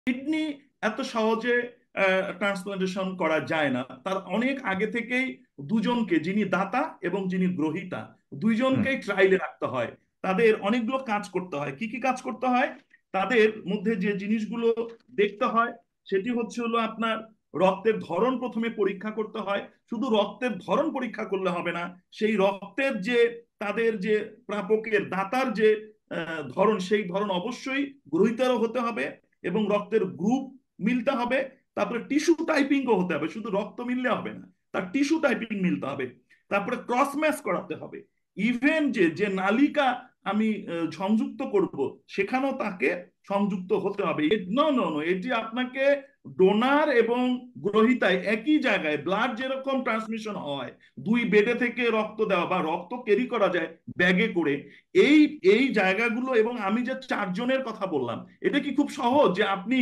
Kidney এত সহজে transplantation করা যায় না। তার অনেক আগে থেকেই দুজনকে, যিনি দাতা এবং যিনি গ্রহীতা, হুম। দুইজনকেই ট্রায়ালে রাখতে হয়। তাদের অনেকগুলো কাজ করতে হয়। কি কি কাজ করতে হয়? তাদের মধ্যে যে জিনিসগুলো দেখতে হয় সেটি হচ্ছে হলো আপনার রক্তের ধরন প্রথমে পরীক্ষা করতে হয়। শুধু রক্তের ধরন পরীক্ষা করলে হবে না, সেই রক্তের যে তাদের যে প্রাপকের দাতার যে ধরন, সেই ধরন অবশ্যই গ্রহীতারও হতে হবে এবং রক্তের গ্রুপ মিলতে হবে। তারপরে টিস্যু টাইপিংও হতে হবে, শুধু রক্ত মিললে হবে না, তার টিস্যু টাইপিং মিলতে হবে। তারপরে ক্রস ম্যাচ করাতে হবে। ইভেন যে যে নালিকা আমি সংযুক্ত করব, সেখানেও তাকে সংযুক্ত হতে হবে। নো নো নো, এটি আপনাকে ডোনার এবং গ্রহীতায় একই জায়গায় ব্লাড যেরকম ট্রান্সমিশন হয়, দুই বেডে থেকে রক্ত দেওয়া বা রক্ত ক্যারি করা যায় ব্যাগে করে, এই এই জায়গাগুলো। এবং আমি যে চারজনের কথা বললাম, এটা কি খুব সহজ যে আপনি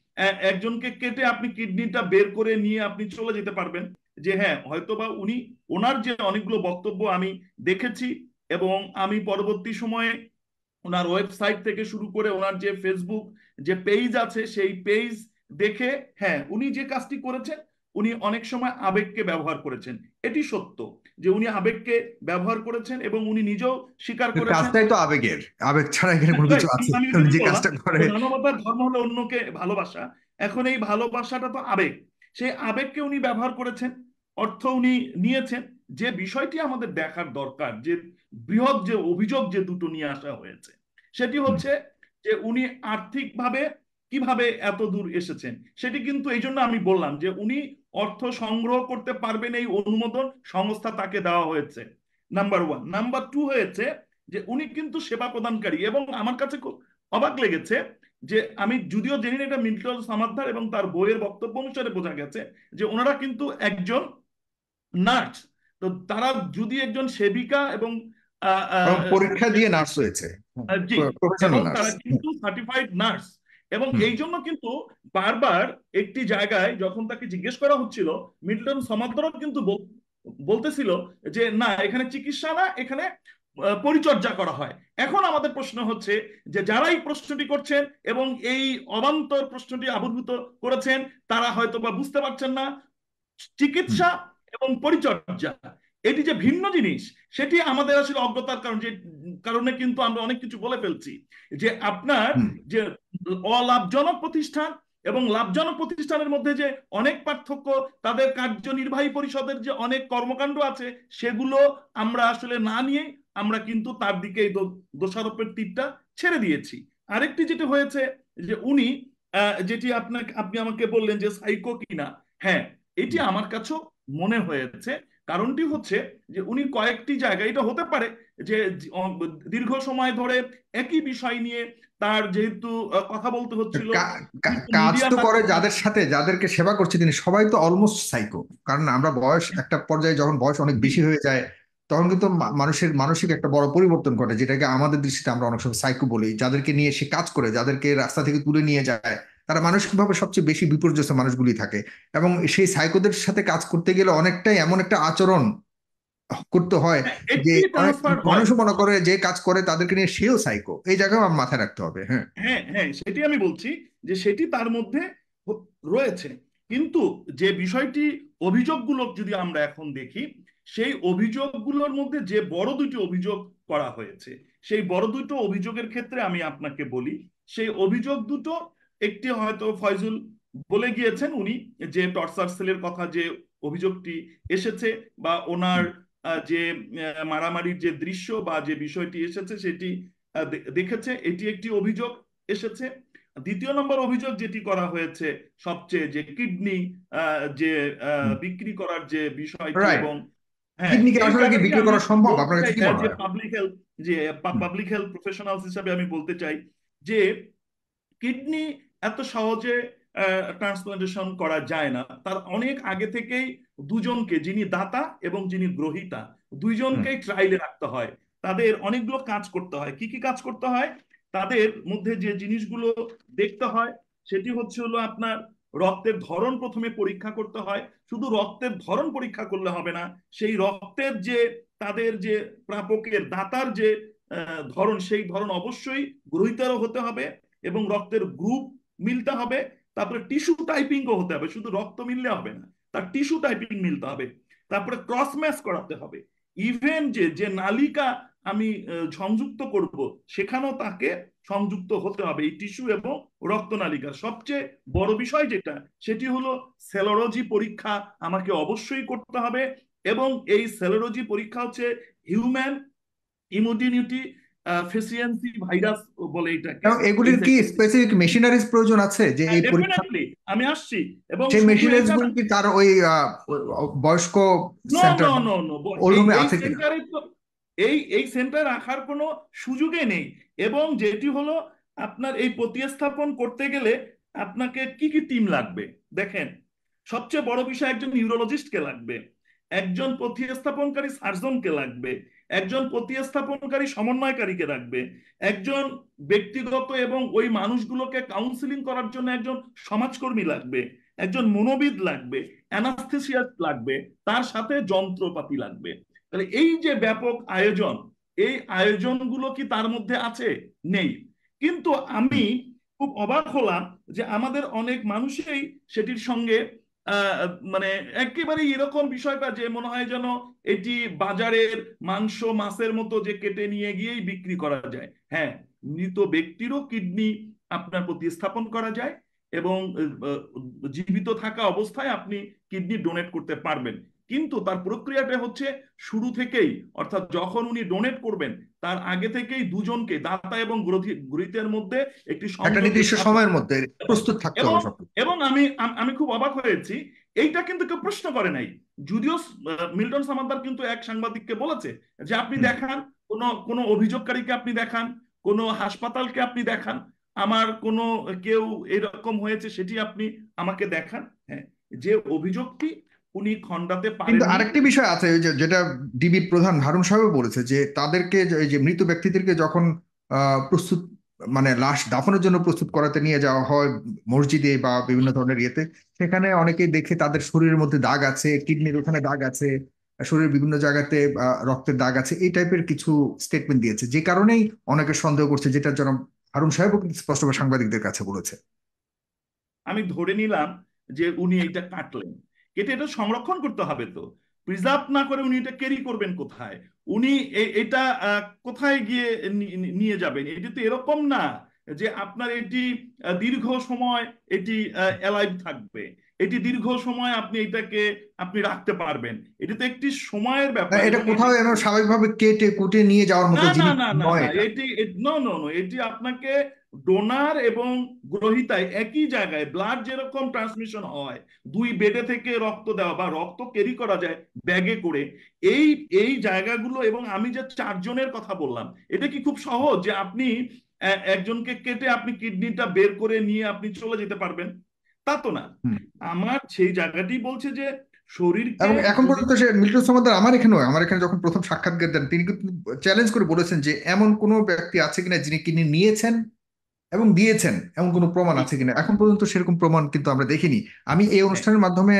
একজনকে কেটে আপনি কিডনিটা বের করে নিয়ে আপনি চলে যেতে পারবেন? যে হ্যাঁ, হয়তোবা উনি, ওনার যে অনেকগুলো বক্তব্য আমি দেখেছি এবং আমি পরবর্তী সময়ে ওনার ওয়েবসাইট থেকে শুরু করে ওনার যে ফেসবুক যে পেজ আছে সেই পেজ দেখে, হ্যাঁ, উনি যে কাজটি করেছেন, উনি অনেক সময় আবেগকে ব্যবহার করেছেন। এটি সত্য যে উনি আবেগকে ব্যবহার করেছেন এবং উনি নিজেও স্বীকার করেছেন। কাজটাই তো আবেগের, আবেগ ছাড়া এখানে কোনো কিছু রাইট, আছে? আমি উনি এটাই যে বললাম কাজটা করে। যে মানবতার ধর্ম হলো অন্যকে ভালোবাসা। এখন এই ভালোবাসাটা তো আবেগ, সেই আবেগকে উনি ব্যবহার করেছেন, অর্থ উনি নিয়েছেন। যে বিষয়টি আমাদের দেখার দরকার, যে বৃহৎ যে অভিযোগ যে দুটো নিয়ে আসা হয়েছে, সেটি হুম। হচ্ছে যে উনি আর্থিকভাবে কিভাবে এত দূর এসেছেন। সেটি কিন্তু এই জন্য আমি বললাম যে উনি অর্থ সংগ্রহ করতে পারবেন, এই অনুমোদন সংস্থা তাকে দেওয়া হয়েছে, নাম্বার ওয়ান। নাম্বার টু হয়েছে যে উনি কিন্তু সেবা প্রদানকারী। এবং আমার কাছে খুব অবাক লেগেছে যে আমি যদিও জানি না এটা মিল্টন সামাদ্দার এবং তার বইয়ের বক্তব্য অনুসারে বোঝা গেছে যে ওনারা কিন্তু একজন নার্স। তো তারা যদি একজন সেবিকা এবং আহ, এবং আহ, পরীক্ষা দিয়ে নার্স হয়েছে। জি, প্রফেশনাল এবং নার্স। তারা কিন্তু সার্টিফাইড নার্স। এবং হুম। এই জন্য কিন্তু বারবার একটি জায়গায় যখন তাকে জিজ্ঞেস করা হচ্ছিল, মিল্টন সমাদরও কিন্তু বলতেছিল যে না, এখানে চিকিৎসা না, এখানে পরিচর্যা করা হয়। এখন আমাদের প্রশ্ন হচ্ছে যে যারা এই প্রশ্নটি করছেন এবং এই অবান্তর প্রশ্নটি আবির্ভূত করেছেন, তারা হয়তো বা বুঝতে পারছেন না হুম। চিকিৎসা এবং পরিচর্যা এটি যে ভিন্ন জিনিস, সেটি আমাদের আসলে অজ্ঞতার কারণ, যে কারণে কিন্তু আমরা অনেক কিছু বলে ফেলছি। যে আপনার হুম। যে অলাভজনক প্রতিষ্ঠান এবং লাভজনক প্রতিষ্ঠানের মধ্যে যে অনেক পার্থক্য, তাদের কার্যনির্বাহী পরিষদের যে অনেক কর্মকাণ্ড আছে, সেগুলো আমরা আসলে না নিয়ে আমরা কিন্তু তার দিকে দোষারোপের তীরটা ছেড়ে দিয়েছি। আরেকটি যেটি হয়েছে যে উনি যেটি আপনাকে, আপনি আমাকে বললেন যে সাইকো কিনা, হ্যাঁ, এটি আমার কাছেও মনে হয়েছে। কারণটি হচ্ছে যে উনি কয়েকটি জায়গায়, এটা হতে পারে যে দীর্ঘ সময় ধরে একই বিষয় নিয়ে তার যেহেতু কথা বলতে হচ্ছিল, কাজ মিডিয়া তো তাকে, করে যাদের সাথে, যাদেরকে সেবা করছে তিনি, সবাই তো অলমোস্ট সাইকো। কারণ আমরা বয়স একটা পর্যায়ে, যখন বয়স অনেক বেশি হয়ে যায়, তখন কিন্তু মানুষের মানসিক একটা বড় পরিবর্তন ঘটে, যেটাকে আমাদের দৃষ্টিতে আমরা অনেক সময় সাইকো বলি। যাদেরকে নিয়ে সে কাজ করে, যাদেরকে রাস্তা থেকে তুলে নিয়ে যায়, তারা মানসিকভাবে সবচেয়ে বেশি বিপর্যস্ত মানুষগুলি থাকে। এবং সেই সাইকোদের সাথে কাজ করতে গেলে অনেকটাই এমন একটা আচরণ করতে হয় যে একটি অনেক ট্রান্সফার হয়। মানুষ মনে করে যে কাজ করে তাদেরকে নিয়ে সেও সাইকো। এই জায়গায় আমার মাথায় রাখতে হবে। হ্যাঁ। হ্যাঁ হ্যাঁ, সেটি আমি বলছি যে সেটি তার মধ্যে রয়েছে। কিন্তু যে বিষয়টি, অভিযোগগুলো যদি আমরা এখন দেখি, সেই অভিযোগগুলোর মধ্যে যে বড় দুটি অভিযোগ করা হয়েছে, সেই বড় দুটো অভিযোগের ক্ষেত্রে আমি আপনাকে বলি, সেই অভিযোগ দুটো, একটি হয়তো ফয়জুল বলে গিয়েছেন, উনি যে টর্চার সেলের কথা যে অভিযোগটি এসেছে, বা ওনার যে মারামারির যে দৃশ্য বা যে বিষয়টি এসেছে সেটি দেখেছে, এটি একটি অভিযোগ এসেছে। দ্বিতীয় নম্বর অভিযোগ যেটি করা হয়েছে সবচেয়ে, যে কিডনি যে বিক্রি করার যে বিষয়টি, রাইট। এবং হ্যাঁ, কিডনিকে এই আসলে কি জায়গাটি বিক্রি আমি করা সম্ভব? বলতে আপনার কাছে চাই কি অ্যাজ মনে এ হয়? পাবলিক হেলথ, যে হুম। পাবলিক হেলথ প্রফেশনালস হিসাবে আমি বলতে চাই যে কিডনি এত সহজে ট্রান্সপ্লান্টেশন করা যায় না। তার অনেক আগে থেকেই দুজনকে, যিনি দাতা এবং যিনি গ্রহীতা, হুম। দুইজনকেই ট্রায়ালে রাখতে হয়। তাদের অনেকগুলো কাজ করতে হয়। কি কি কাজ করতে হয়? তাদের মধ্যে যে জিনিসগুলো দেখতে হয় সেটি হচ্ছে হলো আপনার রক্তের ধরন প্রথমে পরীক্ষা করতে হয়। শুধু রক্তের ধরন পরীক্ষা করলে হবে না, সেই রক্তের যে তাদের যে প্রাপকের দাতার যে ধরন, সেই ধরন অবশ্যই গ্রহীতারও হতে হবে এবং রক্তের গ্রুপ মিলতে হবে, তারপরে টিস্যু টাইপিংও হতে হবে, শুধু রক্ত মিললে হবে না, তার টিস্যু টাইপিং মিলতে হবে, তারপরে ক্রস ম্যাচ করাতে হবে। ইভেন যে যে নালিকা আমি সংযুক্ত করব সেখানেও তাকে সংযুক্ত হতে হবে এই টিস্যু এবং রক্তনালিকার। সবচেয়ে বড় বিষয় যেটা, সেটি হলো সেলোলজি পরীক্ষা আমাকে অবশ্যই করতে হবে। এবং এই সেলোলজি পরীক্ষা হচ্ছে হিউম্যান ইমিউনিটি ফেসিয়েন্সি ভাইরাস বলে এটাকে। এবং এই এগুলির কি স্পেসিফিক মেশিনারিজ প্রয়োজন আছে যে এই পরীক্ষা, ডেফিনেটলি আমি আসছি। এবং সেই শুধু মেশিনারিজ এটা না, গুলি কি তার ওই বয়স্ক নো সেন্টার নো বা নো নো, ওল্ড এই হোমে এই আছে কিনা? সেন্টারে তো এই সেন্টার রাখার কোনো সুযোগই নেই। এবং যেটি হলো আপনার এই প্রতিস্থাপন করতে গেলে আপনাকে কি কি টিম লাগবে দেখেন। সবচেয়ে বড় বিষয়, একজন নিউরোলজিস্টকে লাগবে, একজন প্রতিস্থাপনকারী সার্জনকে লাগবে, একজন প্রতিস্থাপনকারী সমন্বয়কারীকে লাগবে, একজন ব্যক্তিগত এবং ওই মানুষগুলোকে কাউন্সিলিং করার জন্য একজন সমাজকর্মী লাগবে, একজন মনোবিদ লাগবে, অ্যানাস্থেসিয়াস্ট লাগবে, তার সাথে যন্ত্রপাতি লাগবে। তাহলে এই যে ব্যাপক আয়োজন, এই আয়োজনগুলো কি তার মধ্যে আছে? নেই। কিন্তু আমি খুব অবাক হলাম যে আমাদের অনেক মানুষই সেটির সঙ্গে আহ, মানে একেবারে এরকম বিষয়টা যে মনে হয় যেন এটি বাজারের মাংস মাছের মতো যে কেটে নিয়ে গিয়েই বিক্রি করা যায়। হ্যাঁ, মৃত ব্যক্তিরও কিডনি আপনার প্রতিস্থাপন করা যায় এবং জীবিত থাকা অবস্থায় আপনি কিডনি ডোনেট করতে পারবেন। কিন্তু তার প্রক্রিয়াটা হচ্ছে শুরু থেকেই, অর্থাৎ যখন উনি ডোনেট করবেন তার আগে থেকেই দুজনকে, দাতা এবং গ্রহীতার মধ্যে একটি একটা সংযোগ নির্দিষ্ট স্থাপন সময়ের মধ্যে করতে হবে। প্রস্তুত থাকতে এবং হবে সব। এবং আমি খুব অবাক হয়েছি, এইটা কিন্তু কেউ প্রশ্ন করে নাই। যদিও মিল্টন সামাদ্দার কিন্তু এক সাংবাদিককে বলেছে যে আপনি হুম। দেখান, কোনো কোনো অভিযোগকারীকে আপনি দেখান, কোনো হাসপাতালকে আপনি দেখান, আমার কোনো কেউ এরকম হয়েছে সেটি আপনি আমাকে দেখান। হ্যাঁ, যে অভিযোগটি উনি খণ্ডাতে কিন্তু পারেননি। আরেকটি বিষয় আছে, ওই যে যেটা ডিবির প্রধান হারুন সাহেব বলেছে, যে তাদেরকে এই যে মৃত ব্যক্তিদেরকে যখন প্রস্তুত মানে লাশ দাফনের জন্য প্রস্তুত করাতে নিয়ে যাওয়া হয় মসজিদে বা বিভিন্ন ধরনের ইয়েতে, সেখানে অনেকেই দেখে তাদের শরীরের মধ্যে দাগ আছে, কিডনির ওখানে দাগ আছে, শরীরের বিভিন্ন জায়গাতে রক্তের দাগ আছে, এই টাইপের কিছু স্টেটমেন্ট দিয়েছে, যে কারণেই অনেকে সন্দেহ করছে, যেটা যেন হারুন সাহেবও কিন্তু স্পষ্টভাবে সাংবাদিকদের কাছে বলেছে। আমি ধরে নিলাম যে উনি এটা কাটলেন, কেটে এটা সংরক্ষণ করতে হবে, তো প্রিজার্ভ না করে উনি এটা ক্যারি করবেন কোথায়? উনি এটা কোথায় গিয়ে নিয়ে যাবেন? এটি তো এরকম না যে আপনার এটি দীর্ঘ সময় এটি অ্যালাইভ থাকবে, এটি দীর্ঘ সময় আপনি এটাকে আপনি রাখতে পারবেন। এটি তো একটি সময়ের ব্যাপার এটা এবং এটি, কোথাও যেন স্বাভাবিকভাবে কেটে কুটে নিয়ে যাওয়ার না মতো না জিনিস না না নয় না, এটা। এটি নো নো নো, এটি আপনাকে ডোনার এবং গ্রহীতায় একই জায়গায় ব্লাড যেরকম ট্রান্সমিশন হয়, দুই বেডে থেকে রক্ত দেওয়া বা রক্ত ক্যারি করা যায় ব্যাগে করে, এই এই জায়গাগুলো। এবং আমি যে চারজনের কথা বললাম, এটা কি খুব সহজ যে আপনি একজনকে কেটে আপনি কিডনিটা বের করে নিয়ে আপনি চলে যেতে পারবেন? তা তো না। হুম। আমার সেই জায়গাটি বলছে যে শরীরকে এবং এখন যদি, পর্যন্ত সে মিল্টন সমাদ্দার আমার এখানে যখন প্রথম সাক্ষাৎকার দেন, তিনি কিন্তু চ্যালেঞ্জ করে বলেছেন যে এমন কোনো ব্যক্তি আছে কিনা যিনি কিনে নিয়েছেন এবং দিয়েছেন, এমন কোনো প্রমাণ আছে কিনা। এখন পর্যন্ত সেরকম প্রমাণ কিন্তু আমরা দেখিনি। আমি এই হ্যাঁ, অনুষ্ঠানের মাধ্যমে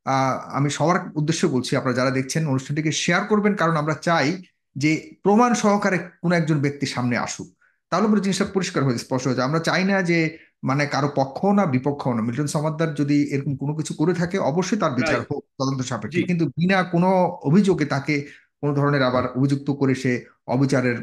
আমি সবার উদ্দেশ্যে বলছি, আপনারা যারা দেখছেন অনুষ্ঠানটিকে শেয়ার করবেন, কারণ আমরা চাই যে প্রমাণ সহকারে কোনো একজন ব্যক্তি সামনে আসুক, তাহলে পরে জিনিসটা পরিষ্কার হয়ে স্পষ্ট হয়ে যায়। আমরা চাই না যে মানে কারো পক্ষ না বিপক্ষ না, মিল্টন সমাদ্দার যদি এরকম কোনো কিছু করে থাকে অবশ্যই তার বিচার রাইট, হোক তদন্ত জি, সাপেক্ষে, কিন্তু বিনা কোনো অভিযোগে তাকে কোনো ধরনের আবার অভিযুক্ত করে সে অবিচারের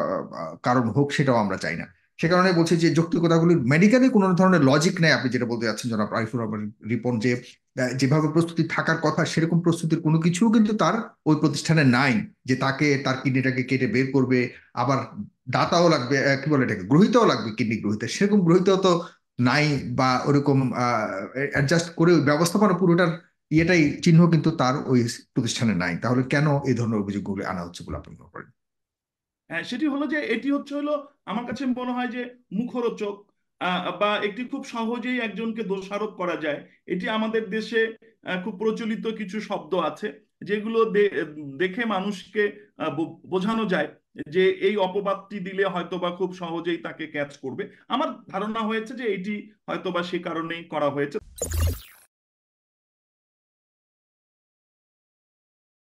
কারণ হোক, সেটাও আমরা চাই না। সে কারণে বলছি যে যৌক্তিকতাগুলি মেডিকেলি কোনো ধরনের লজিক নেই। আপনি যেটা বলতে যাচ্ছেন জনাব আরিফুর রহমান রিপন, যে যেভাবে প্রস্তুতি থাকার কথা সেরকম প্রস্তুতির কোনো কিছু কিন্তু তার ওই প্রতিষ্ঠানে নাই, যে তাকে তার কিডনিটাকে কেটে বের করবে, আবার দাতাও লাগবে, কি বলে এটাকে, গ্রহীতাও লাগবে, কিডনি গ্রহীতা, সেরকম গ্রহীতাও তো নাই, বা ওরকম অ্যাডজাস্ট করে ওই ব্যবস্থাপনা পুরোটার ইয়েটাই চিহ্ন কিন্তু তার ওই প্রতিষ্ঠানে নাই। তাহলে কেন এই ধরনের অভিযোগগুলো আনা হচ্ছে বলে আপনি মনে করেন? হ্যাঁ, সেটি হলো যে এটি হচ্ছে হলো আমার কাছে মনে হয় যে মুখরোচক, বা একটি খুব সহজেই একজনকে দোষারোপ করা যায়। এটি আমাদের দেশে খুব প্রচলিত কিছু শব্দ আছে যেগুলো দেখে মানুষকে বোঝানো যায় যে এই অপবাদটি দিলে হয়তোবা খুব সহজেই তাকে ক্যাচ করবে। আমার ধারণা হয়েছে যে এটি হয়তোবা সে কারণেই করা হয়েছে।